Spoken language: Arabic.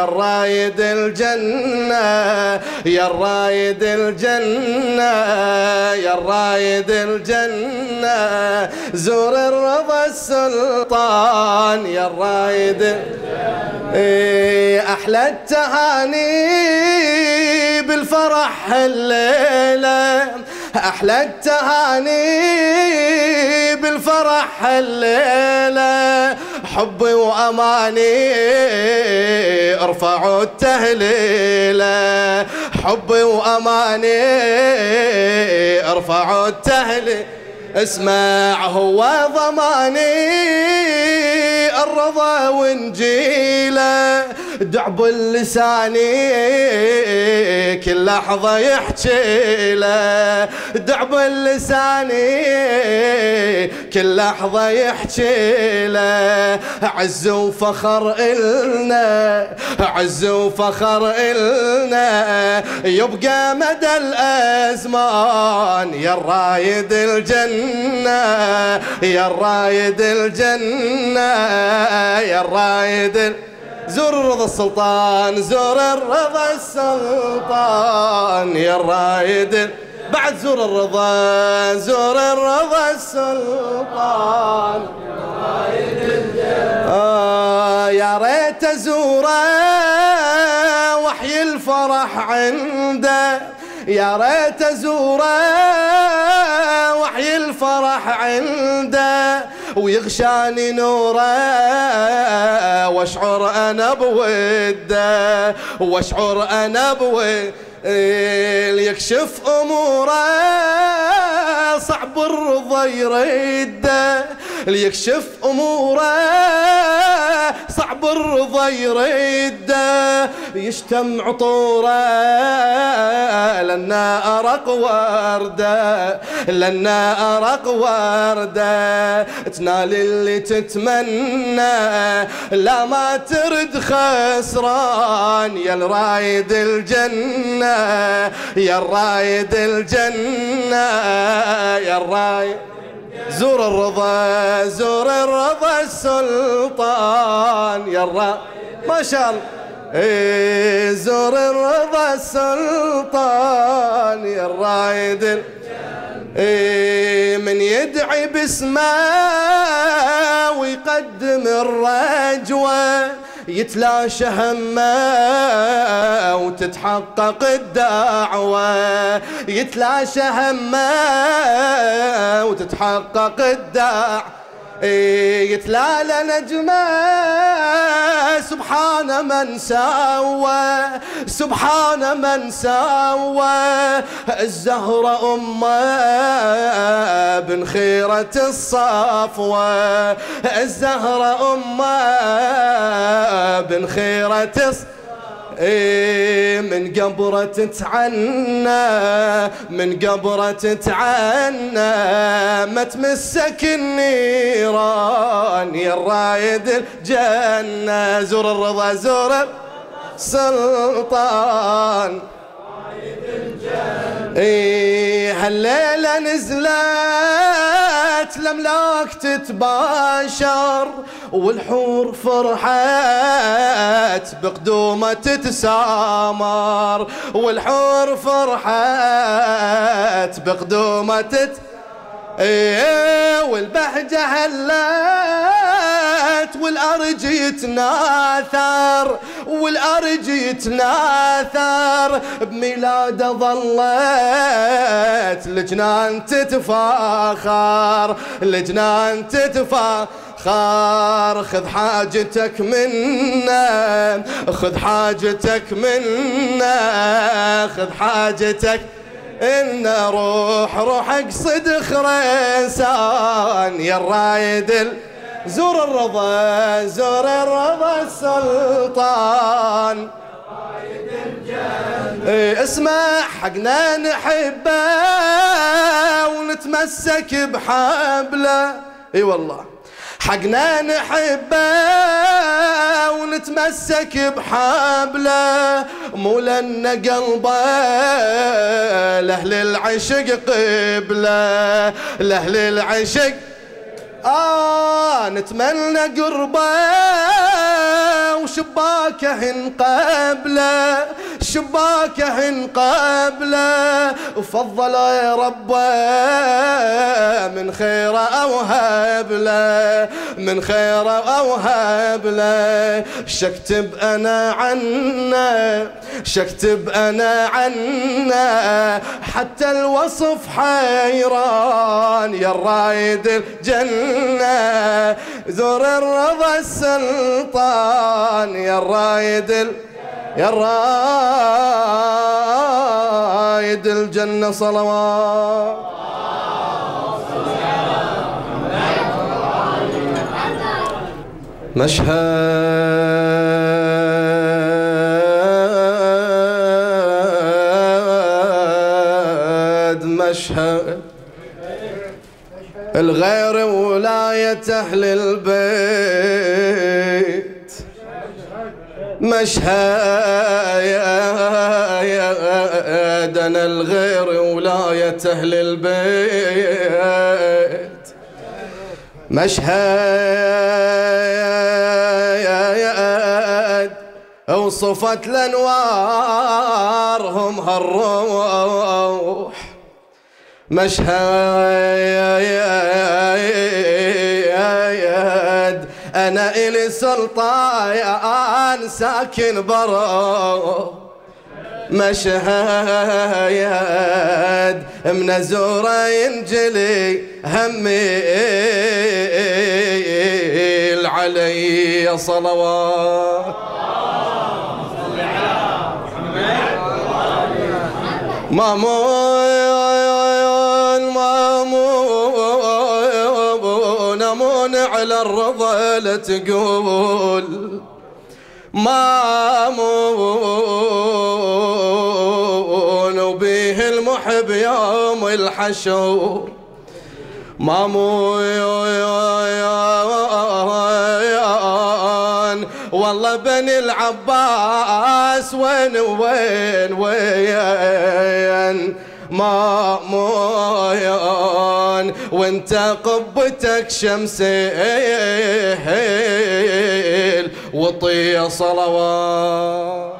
يا الرايد الجنة يا الرايد الجنة يا الرايد الجنة زور الرضا السلطان يا الرايد الجنة أحلى التهاني بالفرح الليلة أحلى التهاني بالفرح الليلة حبي وأماني ارفعوا التهليلة حبي وأماني ارفعوا التهليلة اسمع هو ضماني الرضا وانجيله دعب اللساني كل لحظة يحكي له دعب اللساني كل لحظة يحكي له عز وفخر إلنا عز وفخر إلنا يبقى مدى الأزمان يا الرايد الجنة يا الرايد الجنة يا الرايد زور الرضا السلطان زور الرضا السلطان يا الرايد بعد زور الرضا زور الرضا السلطان يا الرايد الجنة يا ريت ازوره وحي الفرح عنده يا ريت ازوره وحي الفرح عنده ويغشاني نوره واشعر انا بوده واشعر انا بوده يكشف اموره صعب الرضا يرده ليكشف اموره صعب الرضا يرده يشتم عطوره لنا ارق ورده لنا ارق ورده تنال اللي تتمنى لا ما ترد خسران يا الرايد الجنة يا الرايد الجنة يا الرايد زور الرضا زور الرضا السلطان يا الرايد ما شاء الله زور الرضا السلطان يا الرايد من يدعي باسمه ويقدم الرجوة يتلاشى همه وتتحقق الدعوة يتلاشى همه وتتحقق الدعوة يتلالى نجمه سبحان من سوى سبحان من سوى الزهرة أمه بن خيرة الصفوة الزهرة أمه بن خيرة الصفوة من قبرة تتعنى من قبرة تتعنى ما تمسك النيران يا الرايد الجنة زور الرضا زور السلطان هالليلة نزلت الأملاك تتباشر والحور فرحت بقدومة تتسامر والحور فرحت بقدومة والبهجة هلت والأرج يتناثر والأرج يتناثر بميلاده ظلت الجنان تتفاخر الجنان تتفاخر خذ حاجتك منا خذ حاجتك منا خذ حاجتك إن روح اقصد خريسان يا الرايد زور الرضا زور الرضا السلطان اسمع حقنا نحبه ونتمسك بحبله اي والله حقنا نحبه ونتمسك بحبله مو لأن قلبه لأهل العشق قبله لأهل العشق نتمنى قربه وشباكهن قبله شباكهن قبله وفضل يا ربه من خيره أوهب له من خيره أوهب له شكتب أنا عنه شكتب أنا عنه حتى الوصف حيران يا رايد الجنة زور الرضا السلطان يا رايد يا رايد الجنة صلوات مشهد الغير ولاية أهل البيت مشهد أنا الغير ولاية أهل البيت مشهد وصفت لأنوارهم هالروح مشهد أنا إلي سلطان ساكن برا مشهد من أزوره ينجلي همي علي صلوات مامون على الرضا لا تقول مامون وبيه المحب يوم الحشور مامون والله بني العباس وين مامون وانت قبتك شمسيل وطي صلوات